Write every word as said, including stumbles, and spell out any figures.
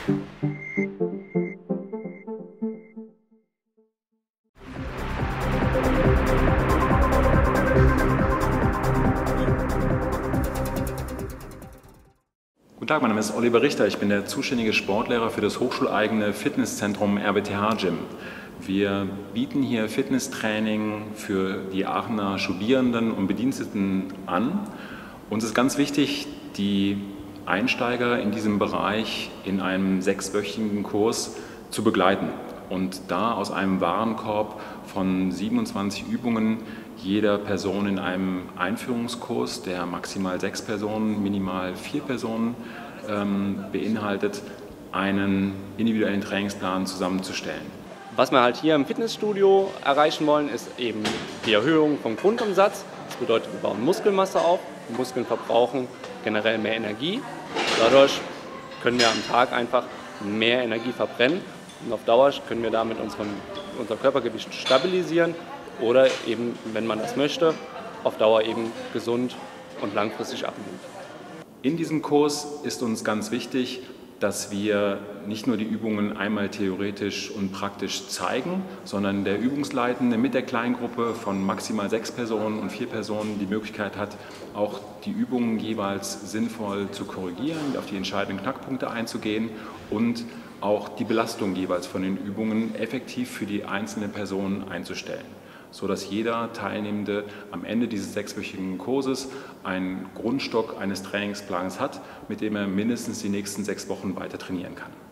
Guten Tag, mein Name ist Oliver Richter. Ich bin der zuständige Sportlehrer für das hochschuleigene Fitnesszentrum R B T H Gym. Wir bieten hier Fitnesstraining für die Aachener Studierenden und Bediensteten an. Uns ist ganz wichtig, die Einsteiger in diesem Bereich in einem sechswöchigen Kurs zu begleiten und da aus einem Warenkorb von siebenundzwanzig Übungen jeder Person in einem Einführungskurs, der maximal sechs Personen, minimal vier Personen ähm, beinhaltet, einen individuellen Trainingsplan zusammenzustellen. Was wir halt hier im Fitnessstudio erreichen wollen, ist eben die Erhöhung vom Grundumsatz. Das bedeutet, wir bauen Muskelmasse auf, Muskeln verbrauchen generell mehr Energie. Dadurch können wir am Tag einfach mehr Energie verbrennen und auf Dauer können wir damit unseren, unser Körpergewicht stabilisieren oder eben, wenn man das möchte, auf Dauer eben gesund und langfristig abnehmen. In diesem Kurs ist uns ganz wichtig, dass wir nicht nur die Übungen einmal theoretisch und praktisch zeigen, sondern der Übungsleitende mit der Kleingruppe von maximal sechs Personen und vier Personen die Möglichkeit hat, auch die Übungen jeweils sinnvoll zu korrigieren, auf die entscheidenden Knackpunkte einzugehen und auch die Belastung jeweils von den Übungen effektiv für die einzelne Person einzustellen, sodass jeder Teilnehmende am Ende dieses sechswöchigen Kurses einen Grundstock eines Trainingsplans hat, mit dem er mindestens die nächsten sechs Wochen weiter trainieren kann.